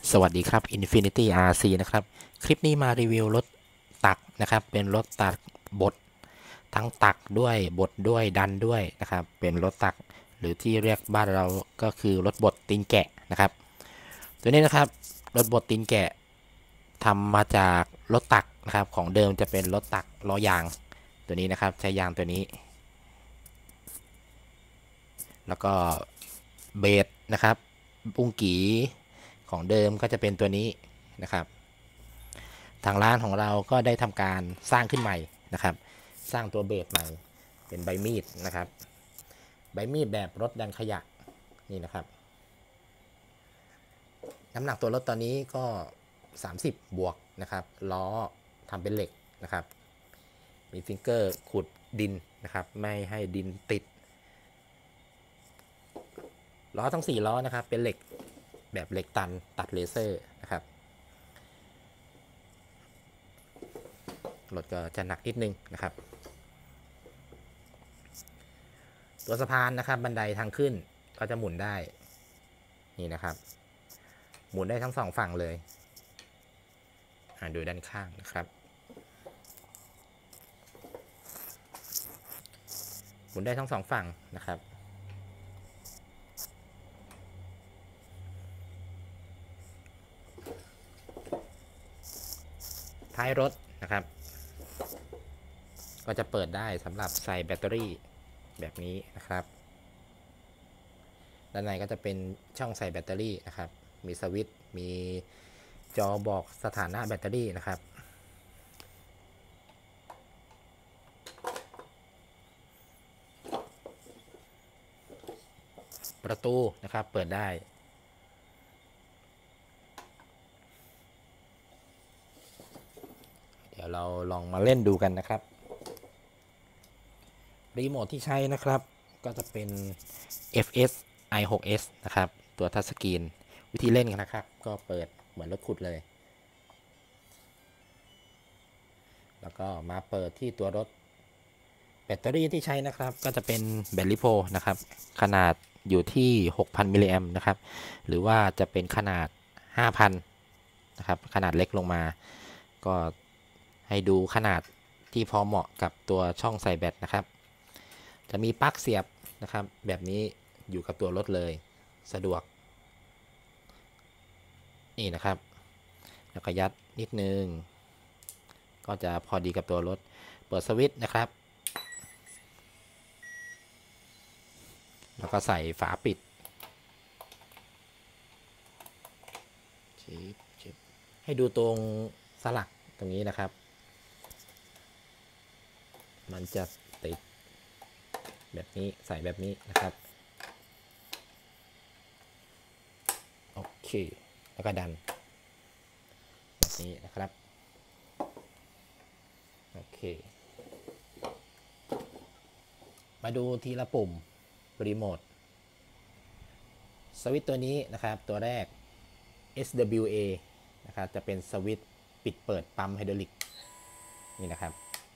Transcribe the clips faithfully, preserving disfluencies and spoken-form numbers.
สวัสดีครับ Infinity อาร์ ซี นะครับคลิปนี้มารีวิวรถตักนะครับเป็นรถตักบดทั้งตักด้วยบดด้วยดันด้วยนะครับเป็นรถตักหรือที่เรียกบ้านเราก็คือรถบดตีนแกะนะครับตัวนี้นะครับรถบดตีนแกะทำมาจากรถตักนะครับของเดิมจะเป็นรถตักล้อยางตัวนี้นะครับใช้ยางตัวนี้แล้วก็เบสนะครับปุ้งกีของเดิมก็จะเป็นตัวนี้นะครับทางร้านของเราก็ได้ทำการสร้างขึ้นใหม่นะครับสร้างตัวเบสใหม่เป็นใบมีดนะครับใบมีดแบบรถดันขยะนี่นะครับน้ำหนักตัวรถตอนนี้ก็สามสิบบวกนะครับล้อทำเป็นเหล็กนะครับมีฟิงเกอร์ขุดดินนะครับไม่ให้ดินติดล้อทั้งสี่ล้อนะครับเป็นเหล็กแบบเหล็กตันตัดเลเซอร์นะครับรถก็จะหนักนิดนึงนะครับตัวสะพานนะครับบันไดทางขึ้นก็จะหมุนได้นี่นะครับหมุนได้ทั้งสองฝั่งเลยดูด้านข้างนะครับหมุนได้ทั้งสองฝั่งนะครับท้ายรถนะครับก็จะเปิดได้สำหรับใส่แบตเตอรี่แบบนี้นะครับด้านในก็จะเป็นช่องใส่แบตเตอรี่นะครับมีสวิตช์มีจอบอกสถานะแบตเตอรี่นะครับประตูนะครับเปิดได้เดี๋ยวเราลองมาเล่นดูกันนะครับรีโมทที่ใช้นะครับก็จะเป็น เอฟ เอส ไอ ซิก เอส นะครับตัวทัชสกรีนวิธีเล่นนะครับก็เปิดเหมือนรถขุดเลยแล้วก็มาเปิดที่ตัวรถแบตเตอรี่ที่ใช้นะครับก็จะเป็นแบตลิโพนะครับขนาดอยู่ที่ หกพัน มิลลิแอมป์นะครับหรือว่าจะเป็นขนาด ห้าพัน นะครับขนาดเล็กลงมาก็ให้ดูขนาดที่พอเหมาะกับตัวช่องใส่แบตนะครับจะมีปลั๊กเสียบนะครับแบบนี้อยู่กับตัวรถเลยสะดวกนี่นะครับแล้วก็ยัดนิดนึงก็จะพอดีกับตัวรถเปิดสวิตช์นะครับแล้วก็ใส่ฝาปิดให้ดูตรงสลักตรงนี้นะครับมันจะติดแบบนี้ใส่แบบนี้นะครับโอเคแล้วก็ดันแบบนี้นะครับโอเคมาดูทีละปุ่มรีโมทสวิตช์ตัวนี้นะครับตัวแรก เอส ดับเบิลยู เอ นะครับจะเป็นสวิตช์ปิดเปิดปั๊มไฮดรอลิกนี่นะครับ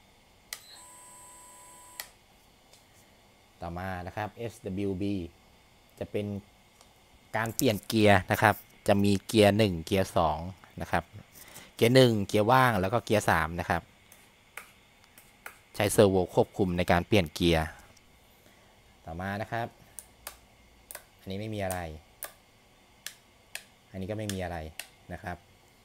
ต่อมานะครับ เอส ดับเบิลยู บี จะเป็นการเปลี่ยนเกียร์นะครับจะมีเกียร์หนึ่งเกียร์สองนะครับเกียร์หนึ่งเกียร์ว่างแล้วก็เกียร์สามนะครับใช้เซอร์โวควบคุมในการเปลี่ยนเกียร์ต่อมานะครับอันนี้ไม่มีอะไรอันนี้ก็ไม่มีอะไรนะครับ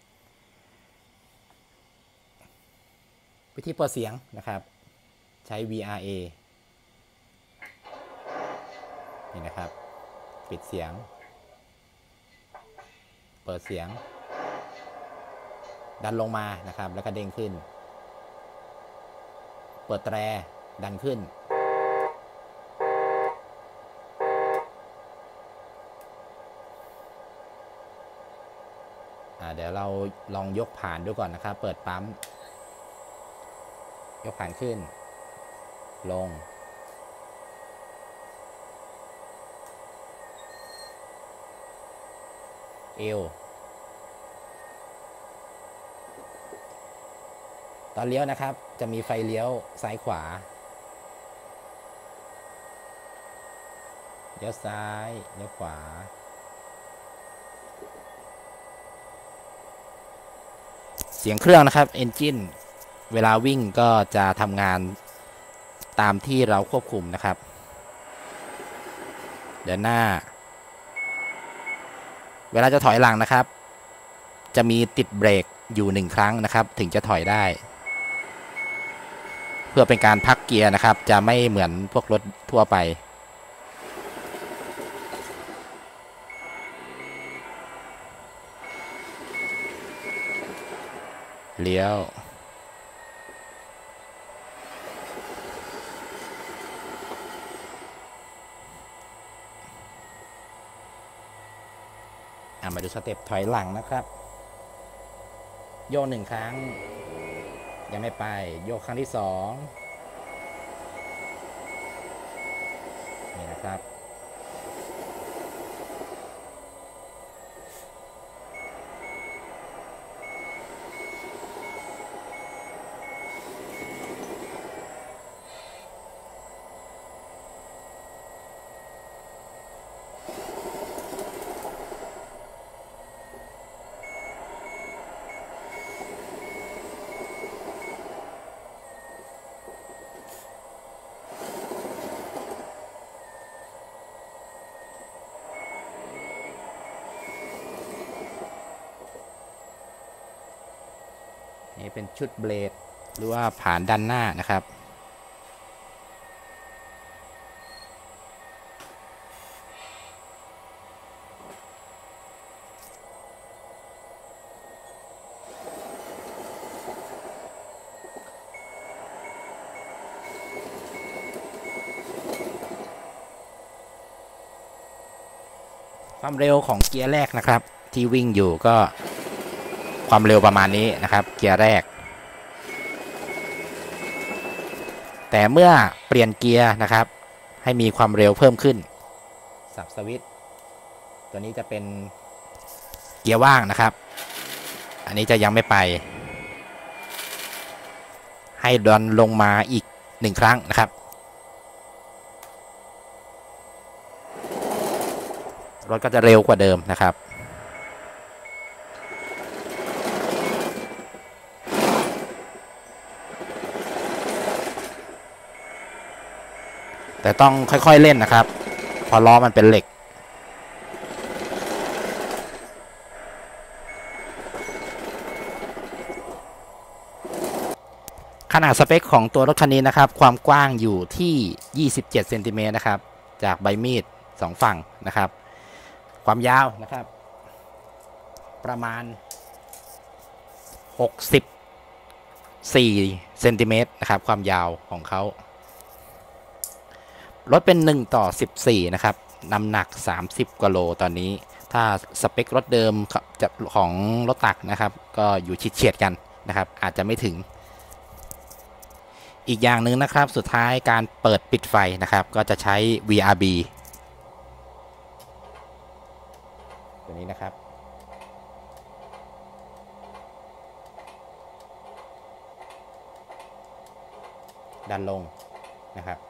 วิธีเปิดเสียงนะครับใช้ วี อาร์ เอ นี่นะครับปิดเสียงเปิดเสียงดันลงมานะครับแล้วก็เด้งขึ้นเปิดแตรดันขึ้นเดี๋ยวเราลองยกผ่านดูก่อนนะครับเปิดปั๊มยกผ่านขึ้นลงเอวตอนเลี้ยวนะครับจะมีไฟเลี้ยวซ้ายขวาเลี้ยวซ้ายเลี้ยวขวาเสียงเครื่องนะครับ Engine เวลาวิ่งก็จะทำงานตามที่เราควบคุมนะครับเดินหน้าเวลาจะถอยหลังนะครับจะมีติดเบรกอยู่หนึ่งครั้งนะครับถึงจะถอยได้เพื่อเป็นการพักเกียร์นะครับจะไม่เหมือนพวกรถทั่วไปเลี้ยวมาดูสเต็ปถอยหลังนะครับโยกหนึ่งครั้งยังไม่ไปโยกครั้งที่สองนี่นะครับนี่เป็นชุดเบลดหรือว่าผานด้านหน้านะครับความเร็วของเกียร์แรกนะครับที่วิ่งอยู่ก็ความเร็วประมาณนี้นะครับเกียร์แรกแต่เมื่อเปลี่ยนเกียร์นะครับให้มีความเร็วเพิ่มขึ้นสับสวิตช์ตัวนี้จะเป็นเกียร์ว่างนะครับอันนี้จะยังไม่ไปให้ดันลงมาอีกหนึ่งครั้งนะครับรถก็จะเร็วกว่าเดิมนะครับแต่ต้องค่อยๆเล่นนะครับเพราะล้อมันเป็นเหล็กขนาดสเปคของตัวรถคันนี้นะครับความกว้างอยู่ที่ยี่สิบเจ็ดเซนติเมตรนะครับจากใบมีดสองฝั่งนะครับความยาวนะครับประมาณหกสิบสี่เซนติเมตรนะครับความยาวของเขารถเป็นหนึ่งต่อสิบสี่นะครับน้ำหนักสามสิบกว่าโลตอนนี้ถ้าสเปครถเดิมของรถตักนะครับก็อยู่ชิดเฉียดกันนะครับอาจจะไม่ถึงอีกอย่างหนึ่งนะครับสุดท้ายการเปิดปิดไฟนะครับก็จะใช้ วี อาร์ บี ตัวนี้นะครับดันลงนะครับ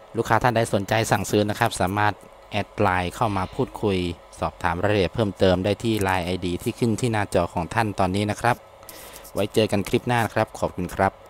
ลูกค้าท่านใดสนใจสั่งซื้อนะครับสามารถแอดไลน์เข้ามาพูดคุยสอบถามรายละเอียดเพิ่มเติมได้ที่ ไลน์ ไอ ดี ที่ขึ้นที่หน้าจอของท่านตอนนี้นะครับไว้เจอกันคลิปหน้านะครับขอบคุณครับ